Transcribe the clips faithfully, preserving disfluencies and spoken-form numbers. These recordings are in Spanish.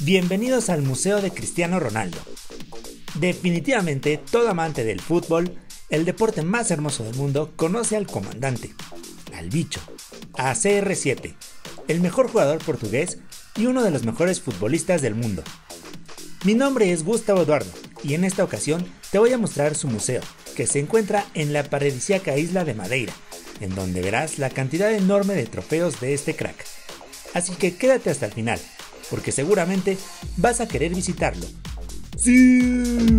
Bienvenidos al Museo de Cristiano Ronaldo. Definitivamente, todo amante del fútbol, el deporte más hermoso del mundo, conoce al comandante, al bicho, a C R siete, el mejor jugador portugués y uno de los mejores futbolistas del mundo. Mi nombre es Gustavo Eduardo y en esta ocasión te voy a mostrar su museo, que se encuentra en la paradisíaca isla de Madeira, en donde verás la cantidad enorme de trofeos de este crack. Así que quédate hasta el final, porque seguramente vas a querer visitarlo. ¡Sí!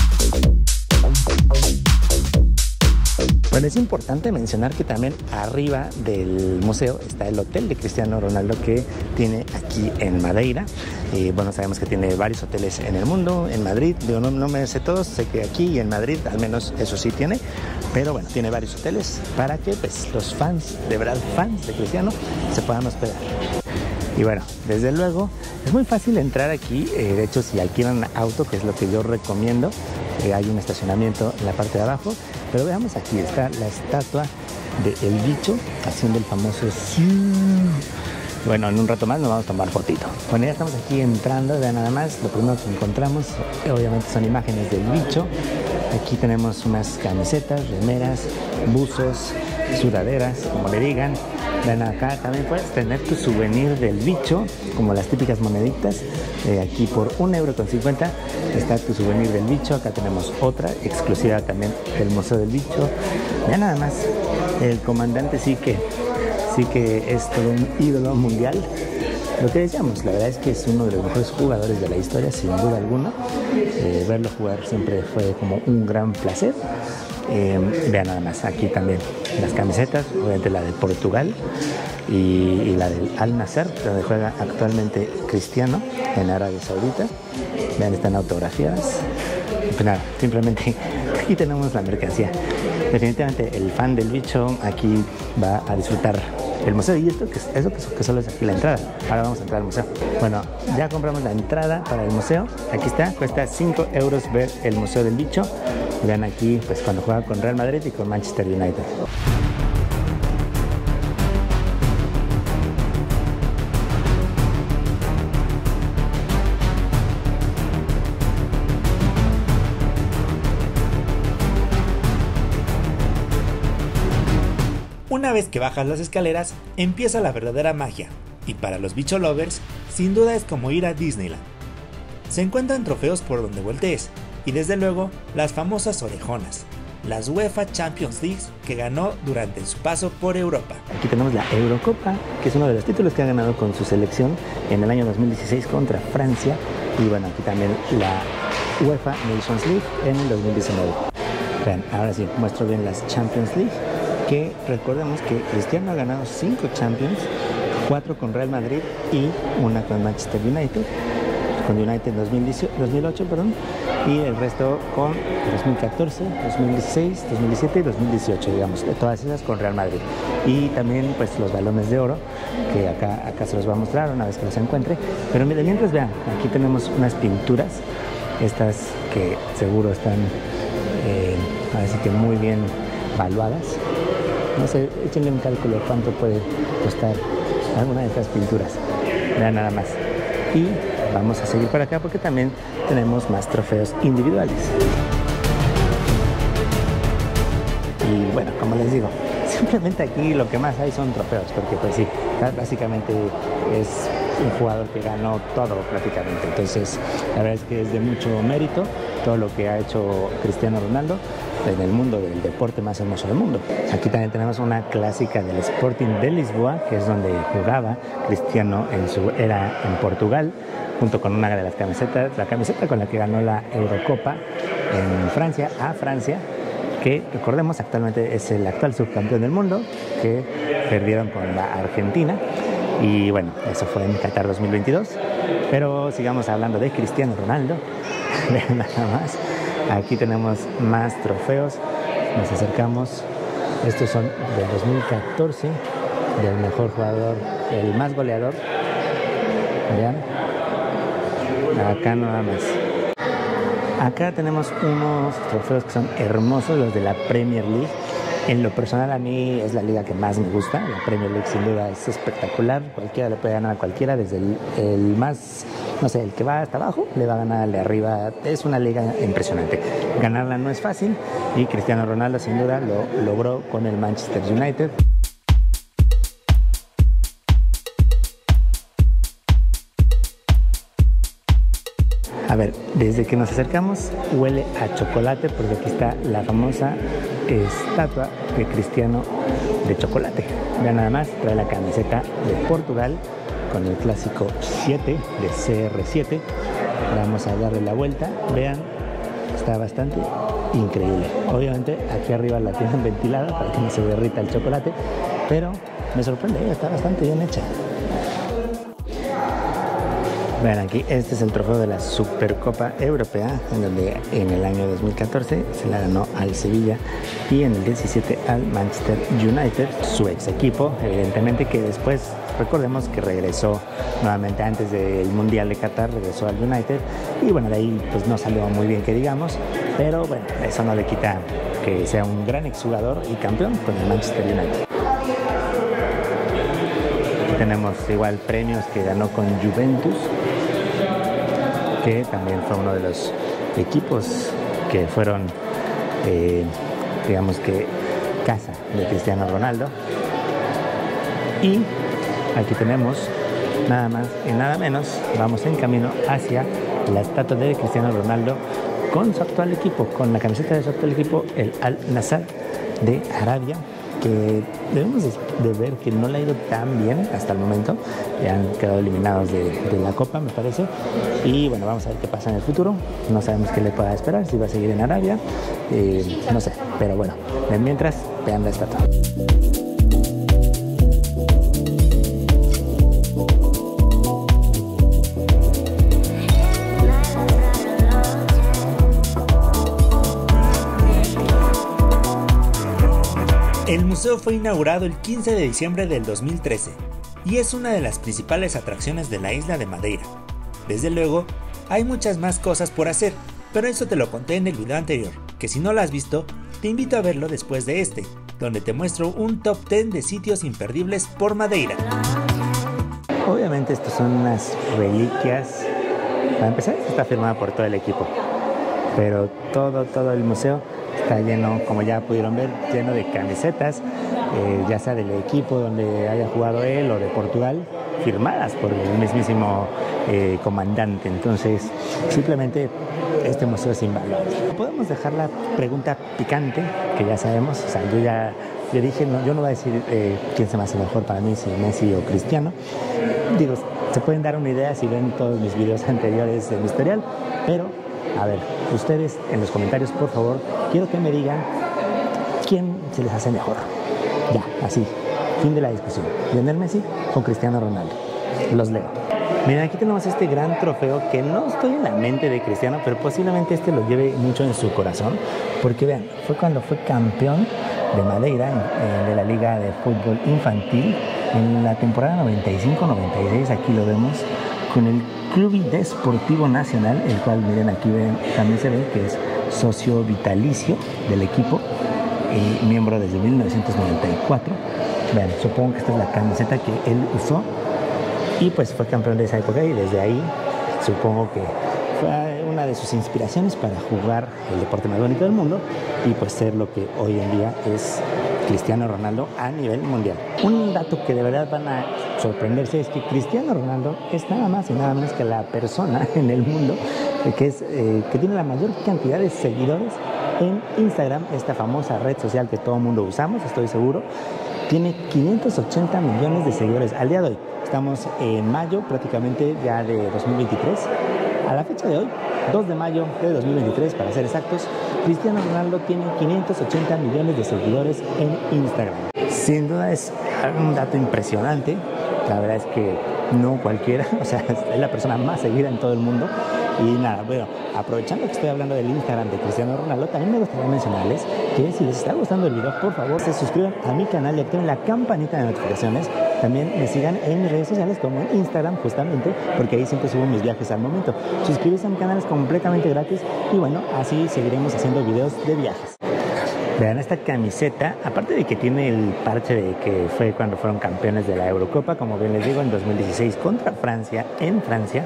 Bueno, es importante mencionar que también arriba del museo está el hotel de Cristiano Ronaldo que tiene aquí en Madeira. Y bueno, sabemos que tiene varios hoteles en el mundo, en Madrid, digo, no, no me sé todos, sé que aquí y en Madrid al menos eso sí tiene, pero bueno, tiene varios hoteles para que pues, los fans, de verdad fans de Cristiano, se puedan hospedar. Y bueno, desde luego es muy fácil entrar aquí, eh, de hecho si alquilan auto, que es lo que yo recomiendo, eh, hay un estacionamiento en la parte de abajo, pero veamos aquí está la estatua del bicho haciendo el famoso sí. Bueno, en un rato más nos vamos a tomar fotito. Bueno, ya estamos aquí entrando, vean nada más, lo primero que encontramos obviamente son imágenes del bicho. Aquí tenemos unas camisetas, remeras, buzos, sudaderas, como le digan. Ven acá, también puedes tener tu souvenir del bicho, como las típicas moneditas. Eh, aquí por un euro con cincuenta está tu souvenir del bicho. Acá tenemos otra exclusiva también del Museo del Bicho. Ya nada más, el comandante sí que, sí que es todo un ídolo mundial. Lo que decíamos, la verdad es que es uno de los mejores jugadores de la historia, sin duda alguna. Eh, verlo jugar siempre fue como un gran placer. Eh, vean nada más, aquí también las camisetas, obviamente la de Portugal y, y la del Al Nassr, donde juega actualmente Cristiano en Arabia Saudita. Vean, están autografiadas. Pues nada, simplemente aquí tenemos la mercancía. Definitivamente el fan del bicho aquí va a disfrutar el museo, y esto que, eso que, que solo es aquí la entrada. Ahora vamos a entrar al museo. Bueno, ya compramos la entrada para el museo. Aquí está, cuesta cinco euros ver el Museo del Bicho. Vean aquí, pues cuando juega con Real Madrid y con Manchester United. Una vez que bajas las escaleras, empieza la verdadera magia, y para los bicho lovers, sin duda es como ir a Disneyland. Se encuentran trofeos por donde voltees, y desde luego, las famosas orejonas, las UEFA Champions League que ganó durante su paso por Europa. Aquí tenemos la Eurocopa, que es uno de los títulos que ha ganado con su selección en el año dos mil dieciséis contra Francia, y bueno, aquí también la UEFA Nations League en el dos mil diecinueve. Vean, ahora sí, muestro bien las Champions League, que recordemos que Cristiano ha ganado cinco Champions, cuatro con Real Madrid y una con Manchester United, con United dos mil ocho, perdón, y el resto con dos mil catorce, dos mil dieciséis, dos mil diecisiete y dos mil dieciocho, digamos, de todas esas con Real Madrid. Y también pues los balones de oro, que acá, acá se los voy a mostrar una vez que los encuentre. Pero miren, mientras vean, aquí tenemos unas pinturas, estas que seguro están, eh, así que muy bien valuadas. No sé, échenle un cálculo cuánto puede costar alguna de estas pinturas. Vean nada más. Y vamos a seguir por acá porque también tenemos más trofeos individuales. Y bueno, como les digo, simplemente aquí lo que más hay son trofeos, porque pues sí, básicamente es un jugador que ganó todo prácticamente. Entonces, la verdad es que es de mucho mérito todo lo que ha hecho Cristiano Ronaldo en el mundo del deporte más hermoso del mundo. Aquí también tenemos una clásica del Sporting de Lisboa, que es donde jugaba Cristiano en su era en Portugal, junto con una de las camisetas, la camiseta con la que ganó la Eurocopa en Francia, a Francia, que recordemos actualmente es el actual subcampeón del mundo, que perdieron con la Argentina. Y bueno, eso fue en Qatar dos mil veintidós. Pero sigamos hablando de Cristiano Ronaldo. Vean nada más. Aquí tenemos más trofeos. Nos acercamos. Estos son del dos mil catorce, del mejor jugador, el más goleador. Vean. Acá nada más. Acá tenemos unos trofeos que son hermosos, los de la Premier League. En lo personal a mí es la liga que más me gusta, la Premier League sin duda es espectacular, cualquiera le puede ganar a cualquiera, desde el, el más no sé, el que va hasta abajo le va a ganar al de arriba. Es una liga impresionante. Ganarla no es fácil y Cristiano Ronaldo sin duda lo logró con el Manchester United. A ver, desde que nos acercamos huele a chocolate porque aquí está la famosa estatua de Cristiano de chocolate. Vean nada más, trae la camiseta de Portugal con el clásico siete de C R siete. Vamos a darle la vuelta, vean, está bastante increíble. Obviamente aquí arriba la tienen ventilada para que no se derrita el chocolate, pero me sorprende, está bastante bien hecha. Vean aquí, este es el trofeo de la Supercopa Europea, en donde en el año dos mil catorce se la ganó al Sevilla y en el diecisiete al Manchester United, su ex equipo, evidentemente, que después, recordemos que regresó nuevamente antes del Mundial de Qatar, regresó al United y bueno, de ahí pues no salió muy bien que digamos, pero bueno, eso no le quita que sea un gran exjugador y campeón con el Manchester United. Aquí tenemos igual premios que ganó con Juventus, que también fue uno de los equipos que fueron, eh, digamos que, casa de Cristiano Ronaldo. Y aquí tenemos nada más y nada menos, vamos en camino hacia la estatua de Cristiano Ronaldo con su actual equipo, con la camiseta de su actual equipo, el Al-Nassr de Arabia, que debemos de ver que no le ha ido tan bien hasta el momento. Ya han quedado eliminados de, de la Copa, me parece. Y bueno, vamos a ver qué pasa en el futuro. No sabemos qué le pueda esperar, si va a seguir en Arabia, eh, no sé. Pero bueno, mientras, vean la estatua. El museo fue inaugurado el quince de diciembre del dos mil trece y es una de las principales atracciones de la isla de Madeira. Desde luego, hay muchas más cosas por hacer, pero eso te lo conté en el video anterior, que si no lo has visto, te invito a verlo después de este, donde te muestro un top diez de sitios imperdibles por Madeira. Obviamente estas son unas reliquias. Para empezar, está firmada por todo el equipo, pero todo, todo el museo está lleno, como ya pudieron ver, lleno de camisetas, eh, ya sea del equipo donde haya jugado él o de Portugal, firmadas por el mismísimo eh, comandante. Entonces, simplemente este museo es invaluable. Podemos dejar la pregunta picante, que ya sabemos, o sea, yo ya yo dije, no, yo no voy a decir eh, quién se me hace mejor para mí, si Messi o Cristiano. Digo, se pueden dar una idea si ven todos mis videos anteriores de mi historial, pero a ver, ustedes en los comentarios, por favor, quiero que me digan quién se les hace mejor. Ya, así, fin de la discusión. ¿Lionel Messi o Cristiano Ronaldo? Los leo. Miren, aquí tenemos este gran trofeo que no estoy en la mente de Cristiano, pero posiblemente este lo lleve mucho en su corazón, porque vean, fue cuando fue campeón de Madeira, en, en, de la Liga de Fútbol Infantil, en la temporada noventa y cinco noventa y seis, aquí lo vemos, con el Club Desportivo Nacional, el cual, miren, aquí ven, también se ve que es socio vitalicio del equipo, eh, miembro desde mil novecientos noventa y cuatro. Vean, supongo que esta es la camiseta que él usó y pues fue campeón de esa época, y desde ahí supongo que fue una de sus inspiraciones para jugar el deporte más bonito del mundo y pues ser lo que hoy en día es Cristiano Ronaldo a nivel mundial. Un dato que de verdad van a sorprenderse es que Cristiano Ronaldo es nada más y nada menos que la persona en el mundo que, es, eh, que tiene la mayor cantidad de seguidores en Instagram, esta famosa red social que todo el mundo usamos, estoy seguro. Tiene quinientos ochenta millones de seguidores al día de hoy. Estamos en mayo prácticamente ya de dos mil veintitrés. A la fecha de hoy, dos de mayo de dos mil veintitrés para ser exactos, Cristiano Ronaldo tiene quinientos ochenta millones de seguidores en Instagram. Sin duda es un dato impresionante. La verdad es que no cualquiera, o sea, es la persona más seguida en todo el mundo. Y nada, bueno, aprovechando que estoy hablando del Instagram de Cristiano Ronaldo, también me gustaría mencionarles que si les está gustando el video, por favor, se suscriban a mi canal y activen la campanita de notificaciones. También me sigan en mis redes sociales como en Instagram, justamente, porque ahí siempre subo mis viajes al momento. Suscribirse a mi canal es completamente gratis y bueno, así seguiremos haciendo videos de viajes. Vean esta camiseta, aparte de que tiene el parche de que fue cuando fueron campeones de la Eurocopa, como bien les digo, en dos mil dieciséis contra Francia, en Francia,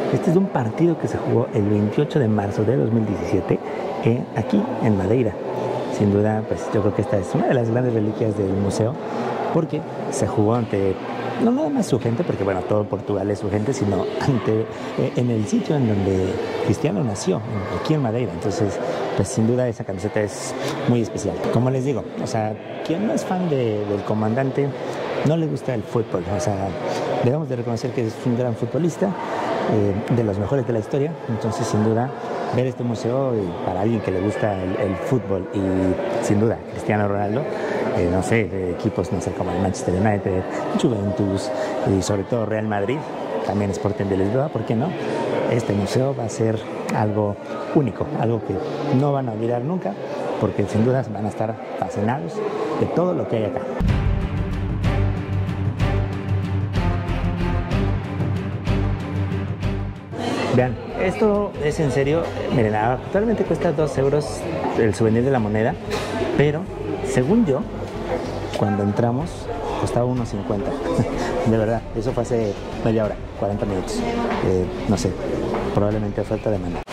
Este es un partido que se jugó el veintiocho de marzo de dos mil diecisiete eh, aquí en Madeira. Sin duda, pues yo creo que esta es una de las grandes reliquias del museo, porque se jugó ante, no nada más su gente, porque bueno, todo Portugal es su gente, sino ante, eh, en el sitio en donde Cristiano nació, aquí en Madeira. Entonces, pues sin duda esa camiseta es muy especial. Como les digo, o sea, quien no es fan de, del comandante, no le gusta el fútbol. O sea, debemos de reconocer que es un gran futbolista, eh, de los mejores de la historia. Entonces, sin duda, ver este museo eh, para alguien que le gusta el, el fútbol y sin duda Cristiano Ronaldo, eh, no sé, de equipos no sé como el Manchester United, Juventus y sobre todo Real Madrid, también Sporting de Lisboa, ¿por qué no? Este museo va a ser algo único, algo que no van a olvidar nunca, porque sin duda van a estar fascinados de todo lo que hay acá. Vean, esto es en serio. Miren, actualmente cuesta dos euros el souvenir de la moneda, pero según yo, cuando entramos costaba uno cincuenta. De verdad, eso fue hace media hora, cuarenta minutos. Eh, no sé, probablemente oferta de demanda.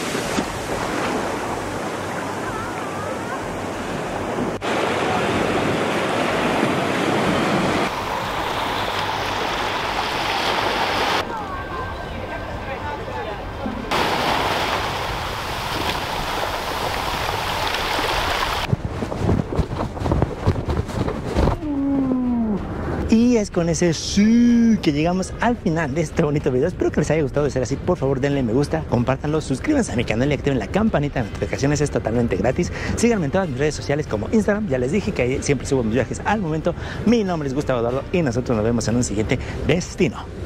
Y es con ese sí que llegamos al final de este bonito video. Espero que les haya gustado. De ser así, por favor denle me gusta, compártanlo, suscríbanse a mi canal y activen la campanita de notificaciones. Es totalmente gratis. Síganme en todas mis redes sociales como Instagram. Ya les dije que ahí siempre subo mis viajes al momento. Mi nombre es Gustavo Eduardo y nosotros nos vemos en un siguiente destino.